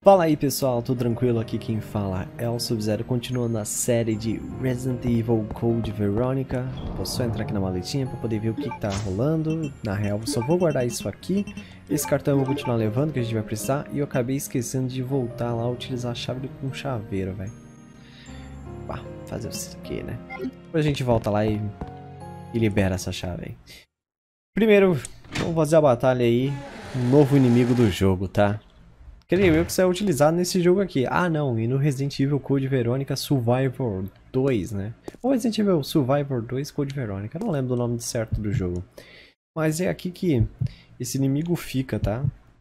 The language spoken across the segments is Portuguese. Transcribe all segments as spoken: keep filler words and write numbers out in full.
Fala aí pessoal, tudo tranquilo? Aqui quem fala é o Sub-Zero, continuando a série de Resident Evil Code Veronica. Vou só entrar aqui na maletinha para poder ver o que, que tá rolando. Na real, eu só vou guardar isso aqui. Esse cartão eu vou continuar levando, que a gente vai precisar. E eu acabei esquecendo de voltar lá a utilizar a chave com chaveiro, velho. Bah, fazer isso aqui, né? Depois a gente volta lá e, e libera essa chave aí. Primeiro, vamos fazer a batalha aí, um novo inimigo do jogo, tá? Creio eu que isso é utilizado nesse jogo aqui. Ah, não, e no Resident Evil Code Veronica Survivor dois, né? Ou Resident Evil Survivor dois Code Veronica, eu não lembro do nome certo do jogo. Mas é aqui que esse inimigo fica, tá?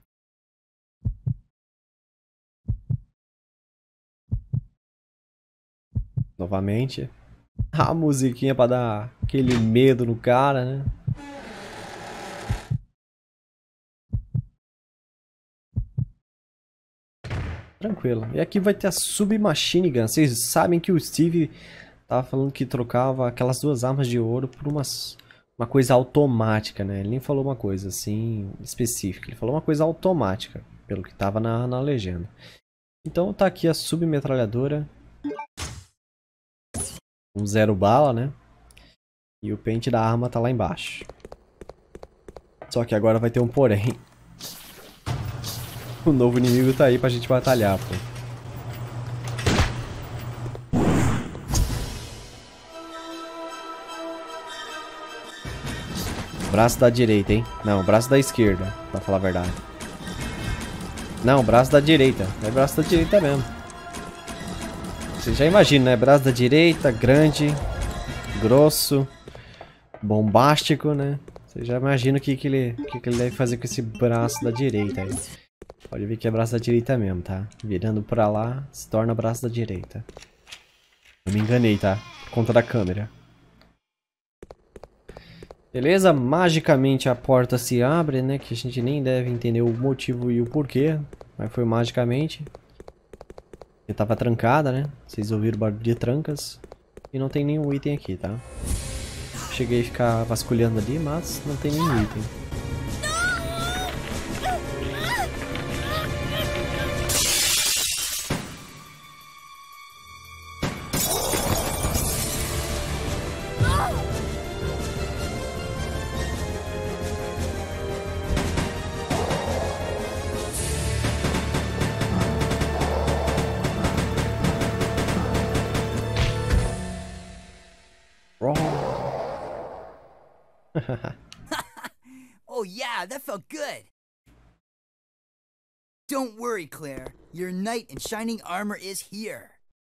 Novamente. A musiquinha pra dar aquele medo no cara, né? Tranquilo. E aqui vai ter a Submachine Gun. Vocês sabem que o Steve tava falando que trocava aquelas duas armas de ouro por umas, uma coisa automática, né? Ele nem falou uma coisa assim específica. Ele falou uma coisa automática, pelo que tava na, na legenda. Então tá aqui a submetralhadora. Um zero bala, né? E o pente da arma tá lá embaixo. Só que agora vai ter um porém. O novo inimigo tá aí pra gente batalhar, pô. Braço da direita, hein? Não, braço da esquerda, pra falar a verdade. Não, braço da direita. É braço da direita mesmo. Você já imagina, né? Braço da direita, grande, grosso, bombástico, né? Você já imagina o que, que, ele, o que, que ele deve fazer com esse braço da direita aí. Pode ver que é braço da direita mesmo, tá? Virando pra lá, se torna braço da direita. Eu me enganei, tá? Por conta da câmera. Beleza? Magicamente a porta se abre, né? Que a gente nem deve entender o motivo e o porquê. Mas foi magicamente. Porque tava trancada, né? Vocês ouviram o barulho de trancas. E não tem nenhum item aqui, tá? Cheguei a ficar vasculhando ali, mas não tem nenhum item. Oh yeah, that felt good. Don't worry, Claire. Your knight in shining armor is here.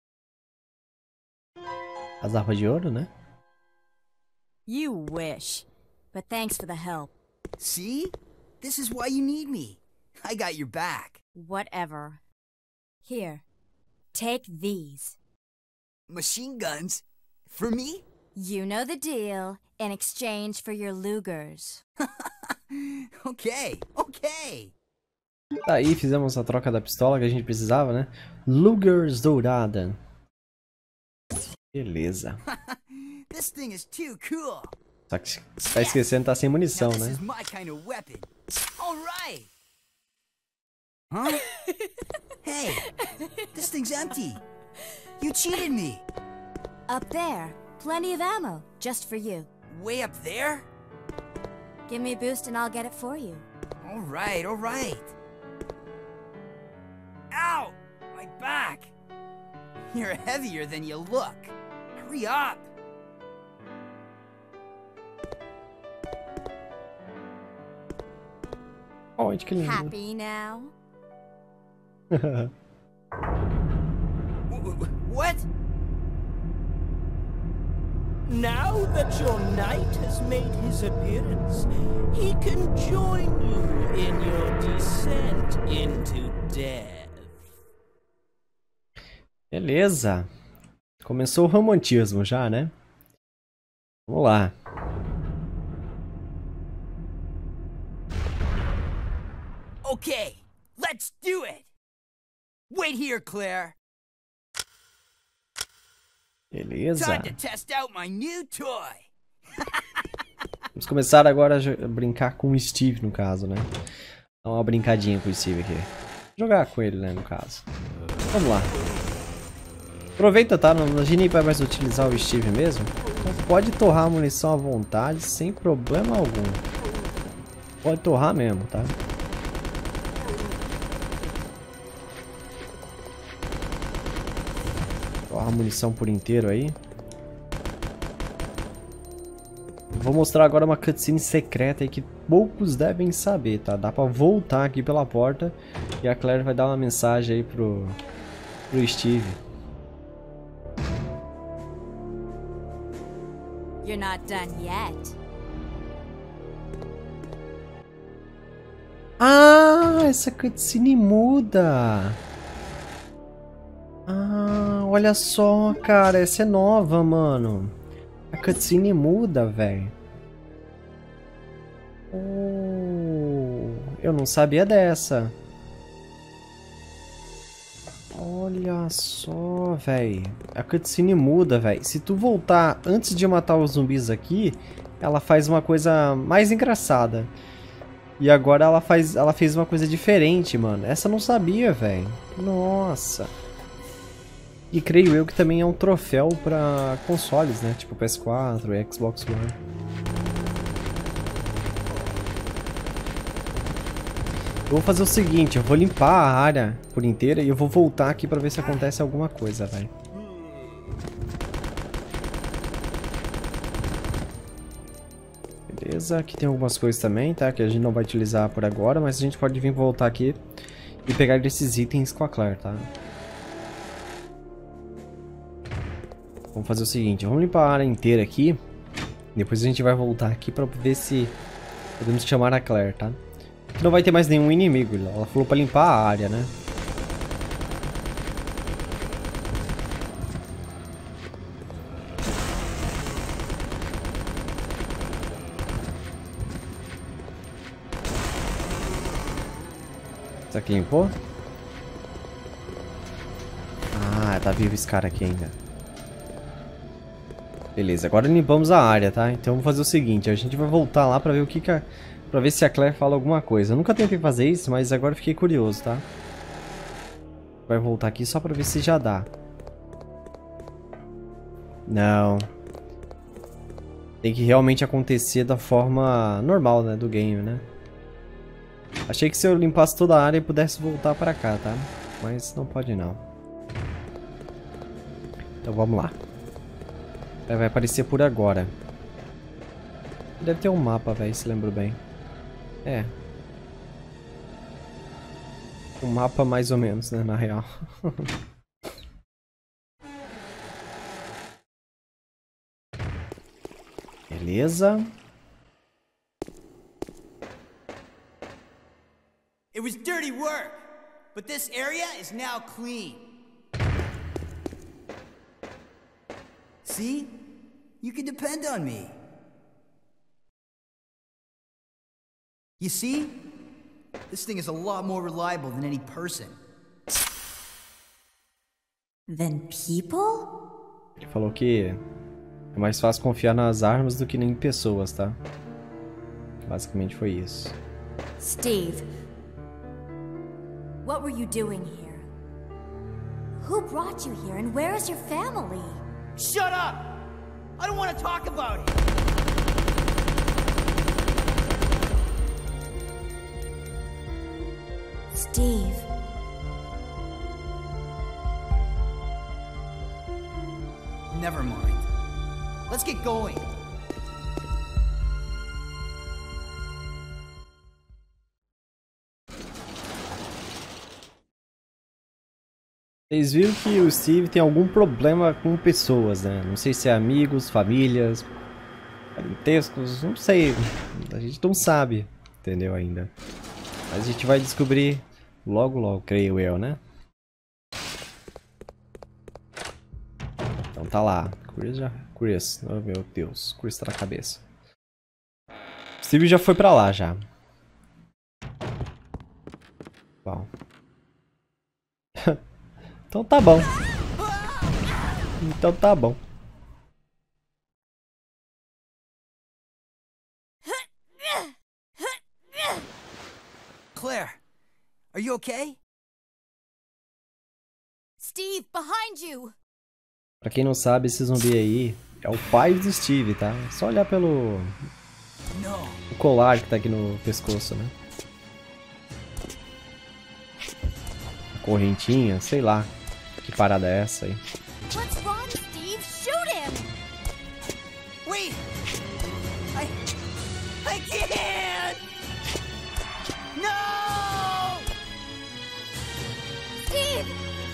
As armas de ouro, né? You wish. But thanks for the help. See? This is why you need me. I got your back. Whatever. Here. Take these. Machine guns? For me? You know the deal. In exchange for your Lugers. Ok, ok. Daí fizemos a troca da pistola que a gente precisava, né? Lugers dourada. Beleza. This thing is too cool. Só que você tá esquecendo, tá sem munição, Now, this né? is my kind of weapon. All right. Huh? Hey, this thing's empty. You cheated me. Up there. Plenty of ammo. Just for you. Way up there? Give me a boost and I'll get it for you. All right, all right. Ow! My back! You're heavier than you look. Hurry up! Onde que lindo. Happy now? W- w- What? Now that your knight has made his appearance, he can join you in your descent into death. Beleza. Começou o romantismo já, né? Vamos lá. Okay, let's do it! Wait here, Claire. Beleza. Time to test out my new toy. Vamos começar agora a brincar com o Steve, no caso, né? Dá uma brincadinha com o Steve aqui. Jogar com ele, né, no caso. Vamos lá. Aproveita, tá? Não, a gente nem vai mais utilizar o Steve mesmo. Então pode torrar a munição à vontade, sem problema algum. Pode torrar mesmo, tá? Torra a munição por inteiro aí. Vou mostrar agora uma cutscene secreta aí que poucos devem saber, tá? Dá pra voltar aqui pela porta e a Claire vai dar uma mensagem aí pro, pro Steve. You're not done yet. Ah, essa cutscene muda. Ah, olha só, cara, essa é nova, mano. A cutscene muda, velho. Oh, eu não sabia dessa. Olha só, velho. A cutscene muda, velho. Se tu voltar antes de matar os zumbis aqui, ela faz uma coisa mais engraçada. E agora ela faz, ela fez uma coisa diferente, mano. Essa eu não sabia, velho. Nossa. E creio eu que também é um troféu pra consoles, né? Tipo P S quatro e Xbox One. Eu vou fazer o seguinte, eu vou limpar a área por inteira e eu vou voltar aqui pra ver se acontece alguma coisa, velho. Beleza, aqui tem algumas coisas também, tá? Que a gente não vai utilizar por agora, mas a gente pode vir voltar aqui e pegar esses itens com a Claire, tá? Vamos fazer o seguinte, vamos limpar a área inteira aqui. Depois a gente vai voltar aqui pra ver se podemos chamar a Claire, tá? Não vai ter mais nenhum inimigo, ela falou pra limpar a área, né? Será que limpou? Ah, tá vivo esse cara aqui ainda. Beleza, agora limpamos a área, tá? Então vamos fazer o seguinte, a gente vai voltar lá pra ver o que que a... pra ver se a Claire fala alguma coisa. Eu nunca tentei fazer isso, mas agora fiquei curioso, tá? Vai voltar aqui só pra ver se já dá. Não. Tem que realmente acontecer da forma normal, né? Do game, né? Achei que se eu limpasse toda a área eu pudesse voltar pra cá, tá? Mas não pode não. Então vamos lá. Vai aparecer por agora. Deve ter um mapa, velho, se lembro bem. É. Um mapa mais ou menos, né, na real. Beleza. It was dirty work, but this area is now clean. See? You can depend on me. You see? This thing is a lot more reliable than any person. Than people? Ele falou que é mais fácil confiar nas armas do que em pessoas, tá? Basicamente foi isso. Steve, what were you doing here? Who brought you here and where is your family? Shut up! I don't want to talk about it! Steve. Never mind. Let's get going. Vocês viram que o Steve tem algum problema com pessoas, né? Não sei se é amigos, famílias, parentescos, não sei. A gente não sabe, entendeu ainda. Mas a gente vai descobrir logo, logo, creio eu, né? Então tá lá. Chris já... Chris, oh meu Deus. Chris tá na cabeça. Steve já foi pra lá, já. Bom. Então tá bom. Então tá bom. Claire, are you okay? Steve, behind you! Pra quem não sabe, esse zumbi aí é o pai do Steve, tá? É só olhar pelo o colar que tá aqui no pescoço, né? A correntinha, sei lá. Que parada é essa aí? What's wrong, Steve? Shoot him! Wait! I... I can't! No! Steve!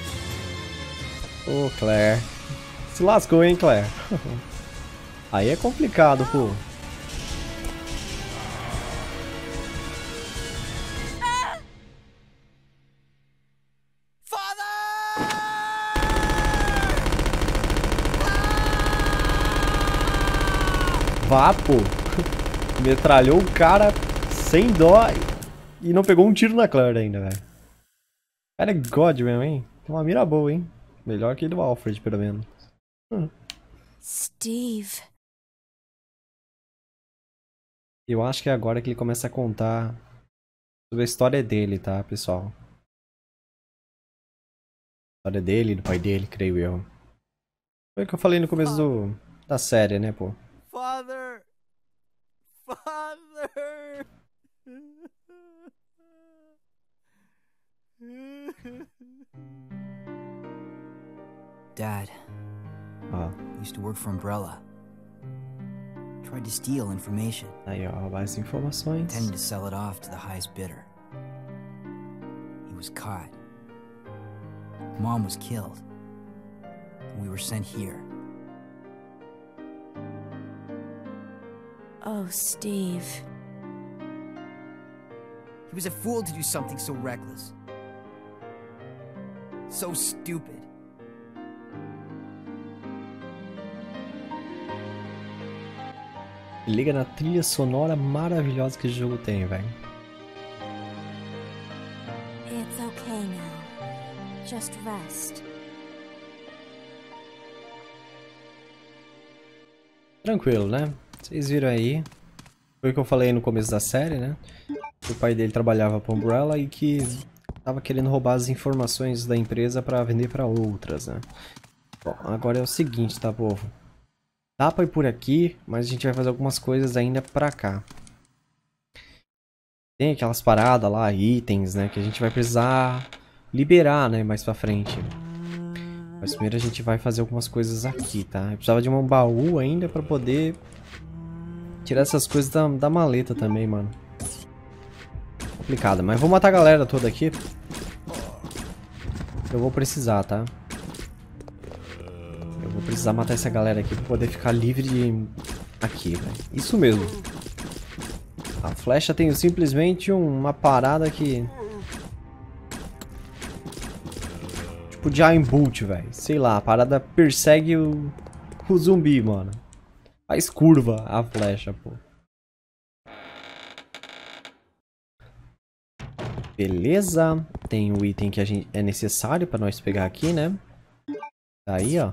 Ô, Claire. Se lascou, hein, Claire? Aí é complicado, pô. Vá, pô. Metralhou o cara sem dó e não pegou um tiro na Claire ainda, velho. O cara é God mesmo, hein? Tem uma mira boa, hein? Melhor que do Alfred, pelo menos. Hum. Steve. Eu acho que é agora que ele começa a contar sobre a história dele, tá, pessoal? A história dele e do pai dele, creio eu. Foi o que eu falei no começo do, da série, né, pô? Father! Father! Dad Ó, used to work for Umbrella. Tried to steal information, aí ó, mais informações. intending to sell it off to the highest bidder. He was caught. Mom was killed. And we were sent here. Oh, Steve. He was a fool to do something so reckless. So stupid. Liga na trilha sonora maravilhosa que esse jogo tem, velho. It's okay now. Just rest. Tranquilo, né? Vocês viram aí. Foi o que eu falei no começo da série, né? O pai dele trabalhava para Umbrella e que tava querendo roubar as informações da empresa para vender para outras, né? Bom, agora é o seguinte, tá, povo? Dá pra ir por aqui, mas a gente vai fazer algumas coisas ainda pra cá. Tem aquelas paradas lá, itens, né? Que a gente vai precisar liberar, né? Mais pra frente. Mas primeiro a gente vai fazer algumas coisas aqui, tá? Eu precisava de um baú ainda pra poder tirar essas coisas da, da maleta também, mano. Complicado, mas vou matar a galera toda aqui. Eu vou precisar, tá? Eu vou precisar matar essa galera aqui pra poder ficar livre de... Aqui, velho. Isso mesmo. A flecha tem simplesmente uma parada que... Tipo Giant Bolt, velho. Sei lá, a parada persegue o... o zumbi, mano. Faz curva a flecha, pô. Beleza. Tem o item que a gente é necessário pra nós pegar aqui, né? Tá aí, ó.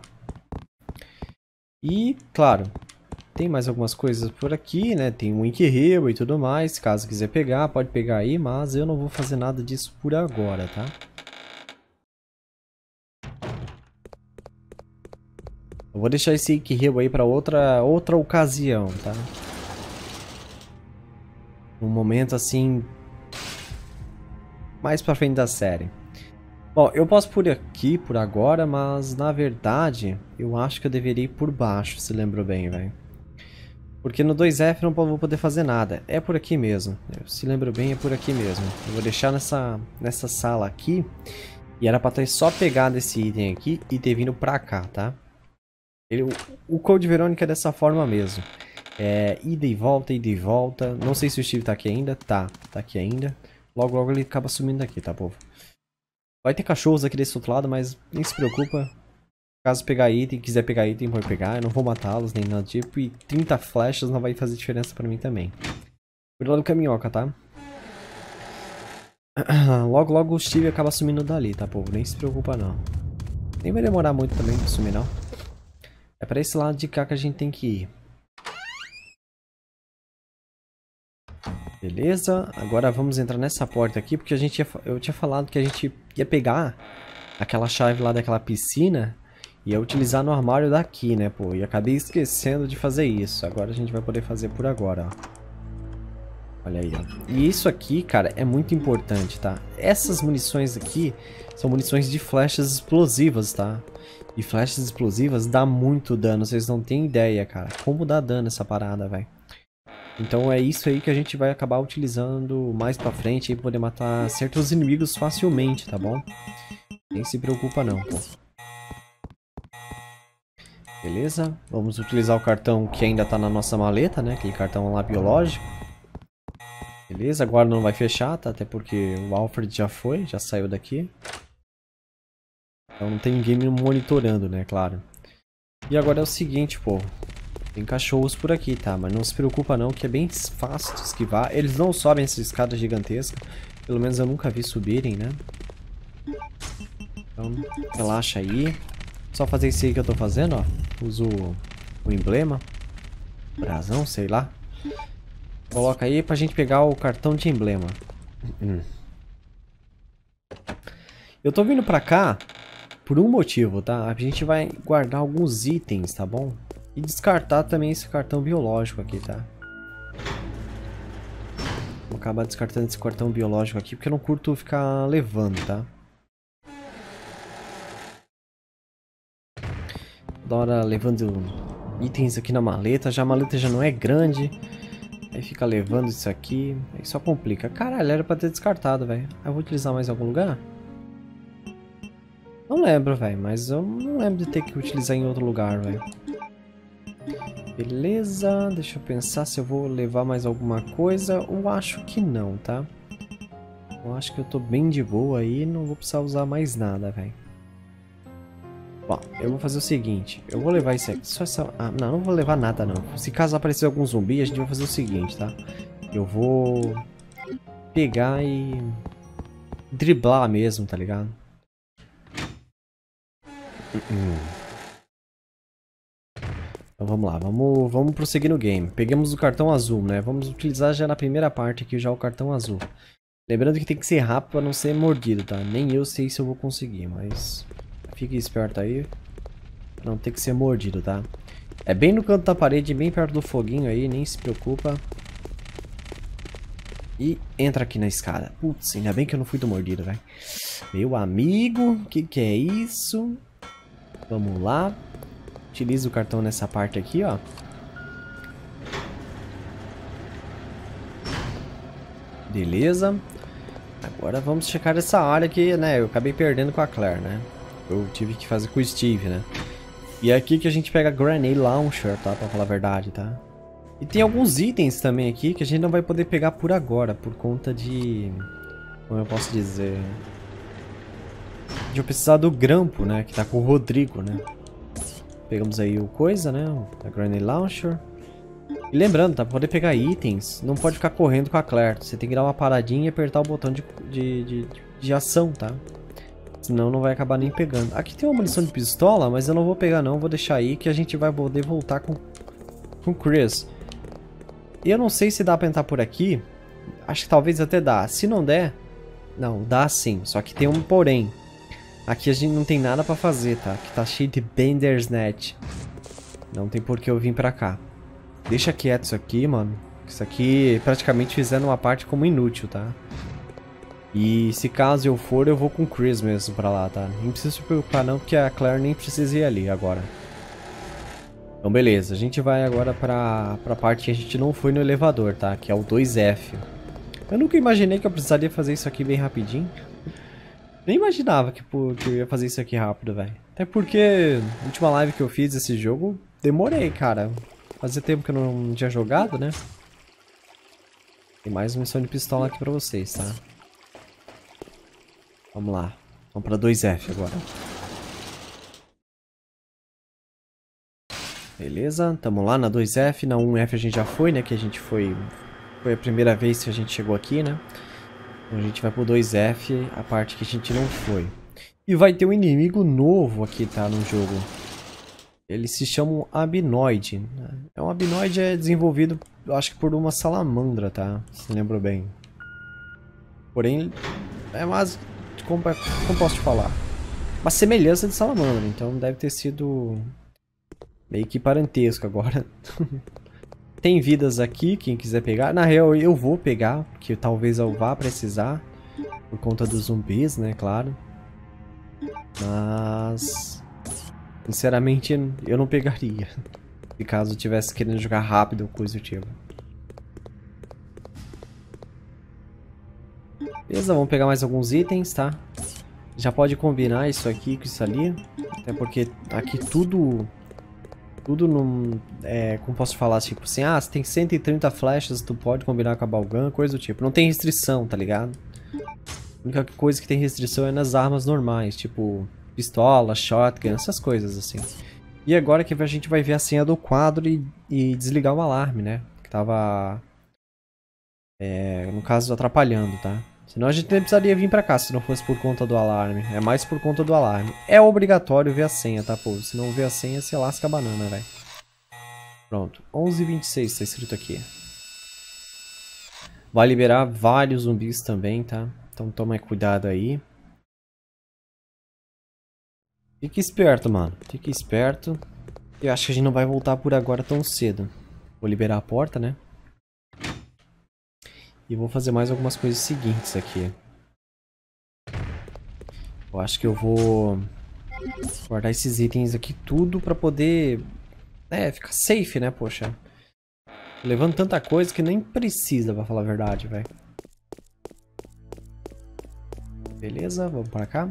E, claro, tem mais algumas coisas por aqui, né? Tem um Ink Hero e tudo mais. Caso quiser pegar, pode pegar aí. Mas eu não vou fazer nada disso por agora, tá? Eu vou deixar esse Ink Hero aí pra outra, outra ocasião, tá? Um momento assim... mais pra frente da série. Bom, eu posso por aqui, por agora, mas na verdade, eu acho que eu deveria ir por baixo, se lembrou bem, velho. Porque no dois F eu não vou poder fazer nada. É por aqui mesmo. Se lembro bem, é por aqui mesmo. Eu vou deixar nessa, nessa sala aqui. E era pra ter só pegado esse item aqui e ter vindo pra cá, tá? Ele, o, o Code Verônica é dessa forma mesmo. É ida e volta, ida e volta. Não sei se o Steve tá aqui ainda. Tá, tá aqui ainda. Logo, logo ele acaba sumindo daqui, tá, povo? Vai ter cachorros aqui desse outro lado, mas nem se preocupa. Caso pegar item, quiser pegar item, pode pegar. Eu não vou matá-los, nem nada do tipo. E trinta flechas não vai fazer diferença pra mim também. Cuidado com a minhoca, tá? Logo, logo o Steve acaba sumindo dali, tá, povo? Nem se preocupa, não. Nem vai demorar muito também pra sumir, não. É pra esse lado de cá que a gente tem que ir. Beleza, agora vamos entrar nessa porta aqui, porque a gente ia, eu tinha falado que a gente ia pegar aquela chave lá daquela piscina e ia utilizar no armário daqui, né, pô. E acabei esquecendo de fazer isso. Agora a gente vai poder fazer por agora, ó. Olha aí, ó. E isso aqui, cara, é muito importante, tá? Essas munições aqui são munições de flechas explosivas, tá? E flechas explosivas dá muito dano. Vocês não têm ideia, cara. Como dá dano essa parada, velho. Então é isso aí que a gente vai acabar utilizando mais pra frente. E poder matar certos inimigos facilmente, tá bom? Nem se preocupa não, pô. Beleza? Vamos utilizar o cartão que ainda tá na nossa maleta, né? Aquele cartão lá biológico. Beleza, agora não vai fechar, tá? Até porque o Alfred já foi, já saiu daqui. Então não tem ninguém me monitorando, né? Claro. E agora é o seguinte, pô. Tem cachorros por aqui, tá? Mas não se preocupa não, que é bem fácil de esquivar. Eles não sobem essa escada gigantesca. Pelo menos eu nunca vi subirem, né? Então, relaxa aí. Só fazer isso aí que eu tô fazendo, ó. Uso o emblema. Brasão, sei lá. Coloca aí pra gente pegar o cartão de emblema. Hum. Eu tô vindo pra cá por um motivo, tá? A gente vai guardar alguns itens, tá bom? E descartar também esse cartão biológico aqui, tá? Vou acabar descartando esse cartão biológico aqui porque eu não curto ficar levando, tá? Toda hora levando itens aqui na maleta. Já a maleta já não é grande. Aí fica levando isso aqui. Aí só complica. Caralho, era pra ter descartado, velho. Eu vou utilizar mais em algum lugar? Não lembro, velho. Mas eu não lembro de ter que utilizar em outro lugar, velho. Beleza. Deixa eu pensar se eu vou levar mais alguma coisa. Eu acho que não, tá? Eu acho que eu tô bem de boa aí. Não vou precisar usar mais nada, velho. Bom, eu vou fazer o seguinte. Eu vou levar isso aqui. Só essa... Ah, não, não vou levar nada, não. Se caso aparecer algum zumbi, a gente vai fazer o seguinte, tá? Eu vou pegar e driblar mesmo, tá ligado? Então vamos lá, vamos, vamos prosseguir no game. Pegamos o cartão azul, né? Vamos utilizar já na primeira parte aqui já o cartão azul. Lembrando que tem que ser rápido para não ser mordido, tá? Nem eu sei se eu vou conseguir, mas fique esperto aí. Pra não ter que ser mordido, tá? É bem no canto da parede, bem perto do foguinho aí, nem se preocupa. E entra aqui na escada. Putz, ainda bem que eu não fui do mordido, velho. Meu amigo, que que é isso? Vamos lá. Utiliza o cartão nessa parte aqui, ó. Beleza. Agora vamos checar essa área aqui, né? Eu acabei perdendo com a Claire, né? Eu tive que fazer com o Steve, né? E é aqui que a gente pega Grenade Launcher, tá? Pra falar a verdade, tá? E tem alguns itens também aqui que a gente não vai poder pegar por agora, por conta de... Como eu posso dizer... De eu precisar do grampo, né? Que tá com o Rodrigo, né? Pegamos aí o coisa, né? A Grenade Launcher. E lembrando, tá? Pra poder pegar itens, não pode ficar correndo com a Claire. Você tem que dar uma paradinha e apertar o botão de, de, de, de ação, tá? Senão não vai acabar nem pegando. Aqui tem uma munição de pistola, mas eu não vou pegar não. Vou deixar aí que a gente vai poder voltar com, com o Chris. E eu não sei se dá pra entrar por aqui. Acho que talvez até dá. Se não der... Não, dá sim. Só que tem um porém. Aqui a gente não tem nada pra fazer, tá? Aqui tá cheio de Bender's Net. Não tem por que eu vir pra cá. Deixa quieto isso aqui, mano. Isso aqui praticamente fizeram uma parte como inútil, tá? E se caso eu for, eu vou com o Chris mesmo pra lá, tá? Não precisa se preocupar não, porque a Claire nem precisa ir ali agora. Então beleza, a gente vai agora pra, pra parte que a gente não foi no elevador, tá? Que é o dois F. Eu nunca imaginei que eu precisaria fazer isso aqui bem rapidinho. Nem imaginava que, pô, que eu ia fazer isso aqui rápido, velho. Até porque na última live que eu fiz desse jogo, demorei, cara. Fazia tempo que eu não tinha jogado, né? Tem mais uma missão de pistola aqui pra vocês, tá? Vamos lá. Vamos pra dois F agora. Beleza, tamo lá na dois F. Na um F a gente já foi, né? Que a gente foi... Foi a primeira vez que a gente chegou aqui, né? Então a gente vai pro dois F, a parte que a gente não foi. E vai ter um inimigo novo aqui, tá? No jogo. Eles se chamam Abinoid. É um Abinoid é desenvolvido, eu acho que por uma salamandra, tá? Se lembro bem. Porém, é mais... Como, como posso te falar? uma semelhança de salamandra, então deve ter sido meio que parentesco agora. Tem vidas aqui, quem quiser pegar. Na real, eu vou pegar, porque talvez eu vá precisar, por conta dos zumbis, né, claro. Mas, sinceramente, eu não pegaria, se caso eu tivesse querendo jogar rápido ou coisa do tipo. Beleza, vamos pegar mais alguns itens, tá? Já pode combinar isso aqui com isso ali. Até porque aqui tudo... Tudo não... É, como posso falar, tipo assim... Ah, você tem cento e trinta flechas, tu pode combinar com a Balgan, coisa do tipo. Não tem restrição, tá ligado? A única coisa que tem restrição é nas armas normais. Tipo, pistola, shotgun, essas coisas assim. E agora que a gente vai ver a senha do quadro e, e desligar o alarme, né? Que tava... É, no caso, atrapalhando, tá? Senão a gente nem precisaria vir pra cá se não fosse por conta do alarme. É mais por conta do alarme. É obrigatório ver a senha, tá, pô? Se não ver a senha, você lasca a banana, velho. Pronto. onze e vinte e seis tá escrito aqui. Vai liberar vários zumbis também, tá? Então toma cuidado aí. Fique esperto, mano. Fique esperto. Eu acho que a gente não vai voltar por agora tão cedo. Vou liberar a porta, né? E vou fazer mais algumas coisas seguintes aqui. Eu acho que eu vou guardar esses itens aqui tudo pra poder... É, ficar safe, né, poxa. Tô levando tanta coisa que nem precisa, pra falar a verdade, velho. Beleza, vamos pra cá.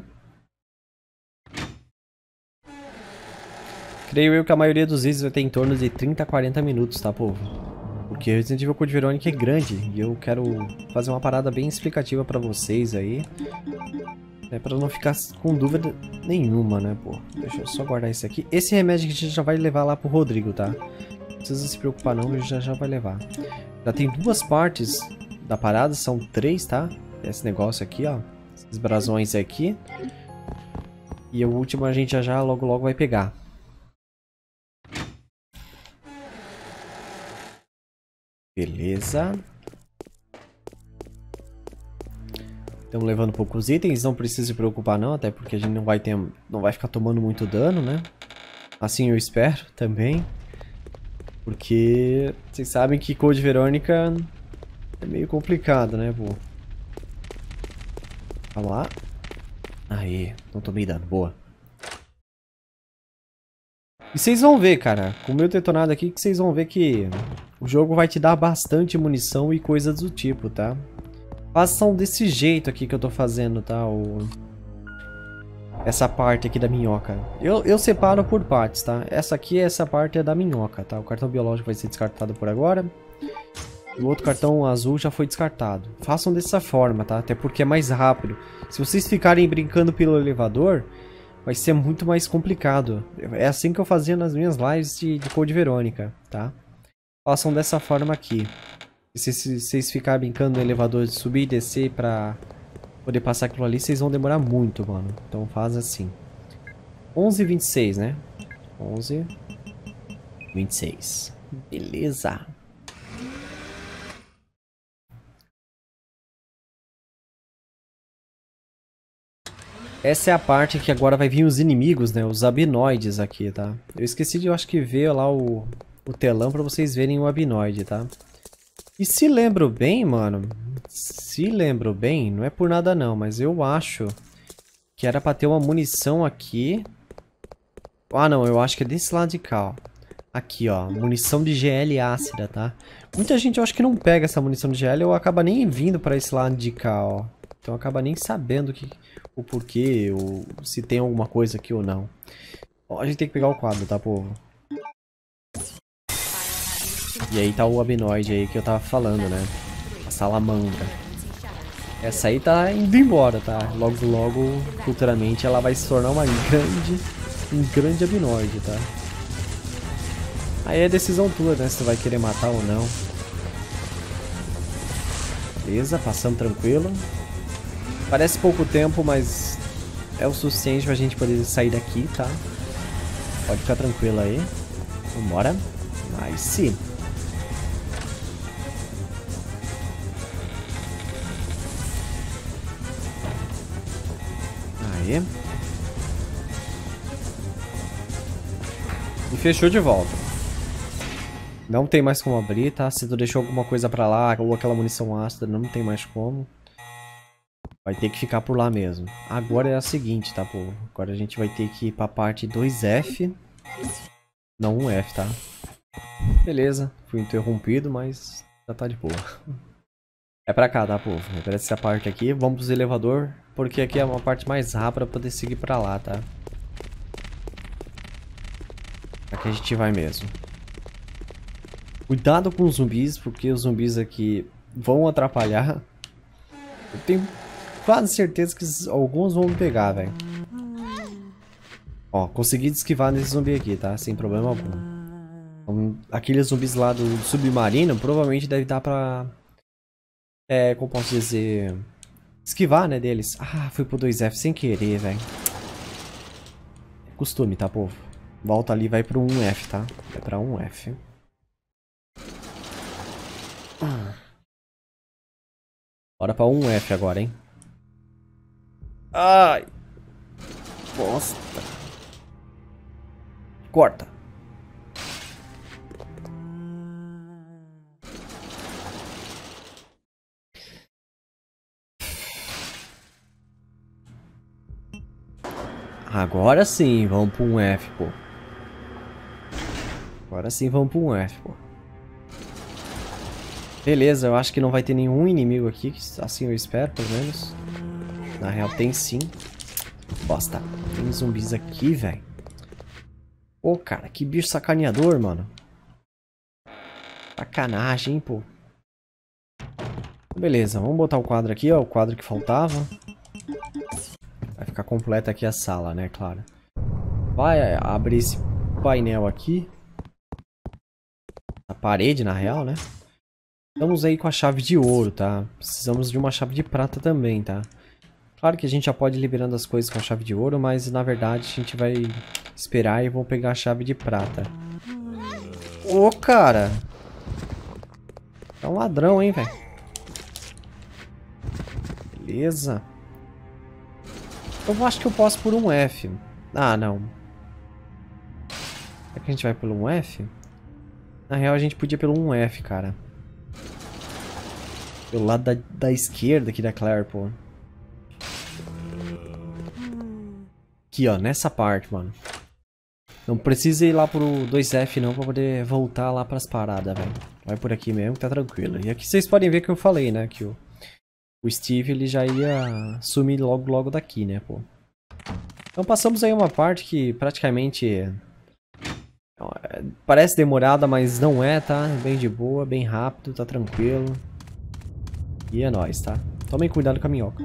Creio eu que a maioria dos vídeos vai ter em torno de trinta a quarenta minutos, tá, povo? Porque Resident Evil Code Verônica é grande e eu quero fazer uma parada bem explicativa pra vocês aí. É pra não ficar com dúvida nenhuma, né, pô. Deixa eu só guardar esse aqui. Esse remédio que a gente já vai levar lá pro Rodrigo, tá? Não precisa se preocupar não, a gente já, já vai levar. Já tem duas partes da parada, são três, tá? Esse negócio aqui, ó. Esses brasões aqui. E o último a gente já já logo logo vai pegar. Beleza. Estamos levando poucos itens, não precisa se preocupar não, até porque a gente não vai ter, não vai ficar tomando muito dano, né? Assim eu espero também. Porque vocês sabem que Code Verônica é meio complicado, né, pô? Vamos lá. Aí, não tomei dano, boa. E vocês vão ver, cara, com o meu detonado aqui, que vocês vão ver que o jogo vai te dar bastante munição e coisas do tipo, tá? Façam desse jeito aqui que eu tô fazendo, tá? O... Essa parte aqui da minhoca. Eu, eu separo por partes, tá? Essa aqui, essa parte é da minhoca, tá? O cartão biológico vai ser descartado por agora. E o outro cartão azul já foi descartado. Façam dessa forma, tá? Até porque é mais rápido. Se vocês ficarem brincando pelo elevador... vai ser muito mais complicado. É assim que eu fazia nas minhas lives de, de Code Verônica, tá? Façam dessa forma aqui. E se, se vocês ficarem brincando no elevador de subir e descer pra poder passar aquilo ali, vocês vão demorar muito, mano. Então faz assim. onze e vinte e seis, né? onze e vinte e seis. Beleza. Essa é a parte que agora vai vir os inimigos, né? Os abinoides aqui, tá? Eu esqueci de, eu acho que ver lá o, o telão pra vocês verem o abinoide, tá? E se lembro bem, mano... Se lembro bem, não é por nada não, mas eu acho que era pra ter uma munição aqui. Ah, não, eu acho que é desse lado de cá, ó. Aqui, ó, munição de G L ácida, tá? Muita gente eu acho que não pega essa munição de G L ou acaba nem vindo pra esse lado de cá, ó. Então acaba nem sabendo que, o porquê, ou se tem alguma coisa aqui ou não. Ó, a gente tem que pegar o quadro, tá, povo? E aí tá o abinoide aí que eu tava falando, né? A salamandra. Essa aí tá indo embora, tá? Logo, logo, futuramente, ela vai se tornar uma grande, um grande abinoide, tá? Aí é decisão tua, né? Se tu vai querer matar ou não. Beleza, passando tranquilo. Parece pouco tempo, mas é o suficiente pra gente poder sair daqui, tá? Pode ficar tranquilo aí. Vambora. Nice. Aí. E fechou de volta. Não tem mais como abrir, tá? Se tu deixou alguma coisa pra lá, ou aquela munição ácida, não tem mais como. Vai ter que ficar por lá mesmo. Agora é a seguinte, tá, pô? Agora a gente vai ter que ir pra parte dois F. Não um F, tá? Beleza. Fui interrompido, mas já tá de boa. É pra cá, tá, povo? É pra essa parte aqui. Vamos pros elevador, porque aqui é uma parte mais rápida pra poder seguir pra lá, tá? Aqui a gente vai mesmo. Cuidado com os zumbis, porque os zumbis aqui vão atrapalhar. Eu tenho quase certeza que alguns vão me pegar, velho. Ó, consegui esquivar nesse zumbi aqui, tá? Sem problema algum. Então, aqueles zumbis lá do submarino, provavelmente deve dar pra... É, como posso dizer... Esquivar, né, deles. Ah, fui pro dois F sem querer, velho. Costume, tá, povo? Volta ali, vai pro um F, tá? Vai pra um F. Ah. Bora pra um F agora, hein? Ai! Bosta! Corta! Agora sim, vamos pro um F, pô. Agora sim, vamos pro um F, pô. Beleza, eu acho que não vai ter nenhum inimigo aqui, assim eu espero, pelo menos. Na real, tem sim. Bosta, tem zumbis aqui, velho. Pô, cara, que bicho sacaneador, mano. Sacanagem, hein, pô. Beleza, vamos botar o quadro aqui, ó, o quadro que faltava. Vai ficar completa aqui a sala, né, claro. Vai abrir esse painel aqui. A parede, na real, né? Estamos aí com a chave de ouro, tá? Precisamos de uma chave de prata também, tá? Claro que a gente já pode ir liberando as coisas com a chave de ouro, mas na verdade a gente vai esperar e vou pegar a chave de prata. Ô, cara! É um ladrão, hein, velho? Beleza. Eu acho que eu posso por um F. Ah, não. Será que a gente vai pelo um F? Na real, a gente podia pelo um F, cara. Pelo lado da, da esquerda aqui da Claire, pô. Aqui, ó. Nessa parte, mano. Não precisa ir lá pro dois F, não, pra poder voltar lá pras paradas, velho. Vai por aqui mesmo que tá tranquilo. E aqui vocês podem ver que eu falei, né? Que o, o Steve, ele já ia sumir logo, logo daqui, né, pô. Então passamos aí uma parte que praticamente... Parece demorada, mas não é, tá? Bem de boa, bem rápido, tá tranquilo. E é nóis, tá? Tomem cuidado com a minhoca.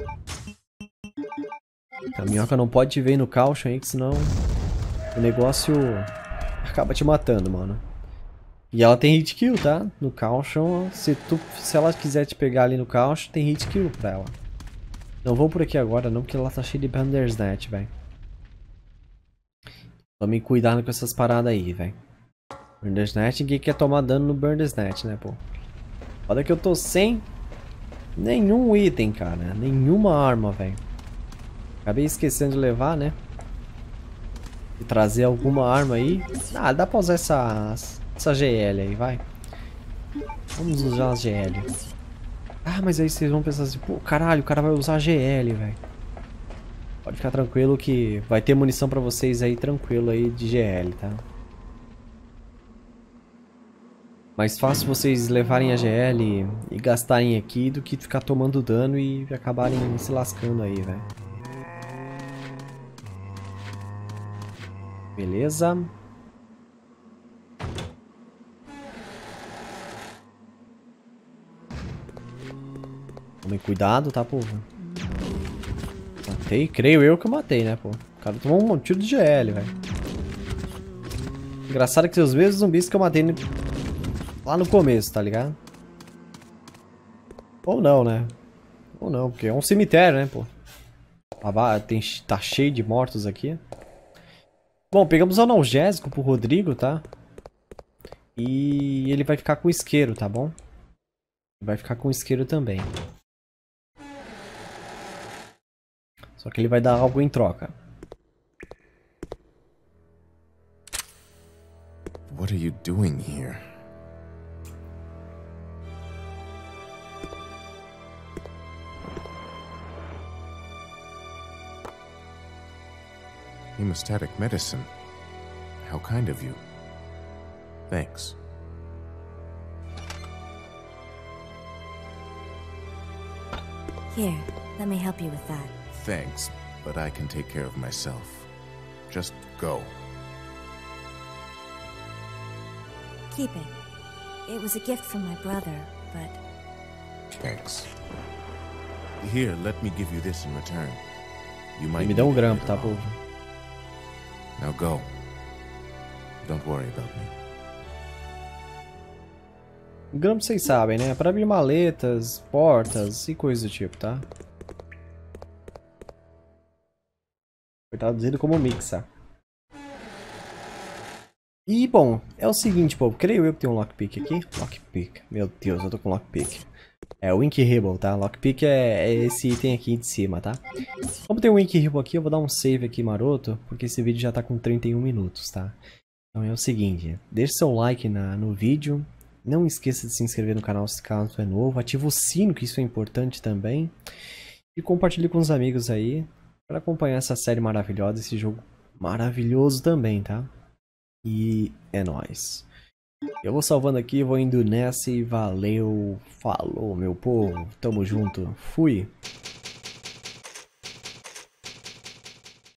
A minhoca não pode te ver no caucho aí, que senão o negócio acaba te matando, mano. E ela tem hit kill, tá? No caucho, se, tu, se ela quiser te pegar ali no caucho, tem hit kill pra ela. Não vou por aqui agora não, porque ela tá cheia de Bandersnatch, velho. Tomem cuidado com essas paradas aí, velho. Bandersnatch, ninguém quer tomar dano no Bandersnatch, né, pô? Olha que eu tô sem nenhum item, cara. Nenhuma arma, velho. Acabei esquecendo de levar, né? De trazer alguma arma aí. Ah, dá pra usar essa, essa G L aí, vai. Vamos usar a G L. Ah, mas aí vocês vão pensar assim, pô, caralho, o cara vai usar a G L, velho. Pode ficar tranquilo que vai ter munição pra vocês aí, tranquilo aí, de G L, tá? Mais fácil vocês levarem a G L e, e gastarem aqui do que ficar tomando dano e acabarem se lascando aí, velho. Beleza. Tomem cuidado, tá, povo? Matei, creio eu que eu matei, né, pô? O cara tomou um tiro de G L, velho. Engraçado que são os mesmos zumbis que eu matei no... lá no começo, tá ligado? Ou não, né? Ou não, porque é um cemitério, né, pô? Tem, tá cheio de mortos aqui. Bom, pegamos o analgésico pro Rodrigo, tá? E ele vai ficar com o isqueiro, tá bom? Vai ficar com o isqueiro também. Só que ele vai dar algo em troca. What are you doing here? Hemostatic medicine. How kind of you. Thanks. Here, let me help you with that. Thanks, but I can take care of myself. Just go. Keep it. It was a gift from my brother, but... Thanks. Here, let me give you this in return. You might Me dá um need it grampo, later tá, on. povo? Now go. Don't worry about me. Grampo vocês sabem, né? Para abrir maletas, portas e coisas do tipo, tá? Foi traduzido como mixa. E, bom, é o seguinte, povo. Creio eu que tem um lockpick aqui. Lockpick. Meu Deus, eu tô com lockpick. É o Inky-Ribble, tá? Lockpick é, é esse item aqui de cima, tá? Como tem um Inky-Ribble aqui, eu vou dar um save aqui maroto, porque esse vídeo já tá com trinta e um minutos, tá? Então é o seguinte, deixe seu like na, no vídeo. Não esqueça de se inscrever no canal se caso é novo. Ativa o sino, que isso é importante também. E compartilhe com os amigos aí, para acompanhar essa série maravilhosa, esse jogo maravilhoso também, tá? E é nóis. Eu vou salvando aqui, vou indo nessa e valeu, falou meu povo, tamo junto, fui!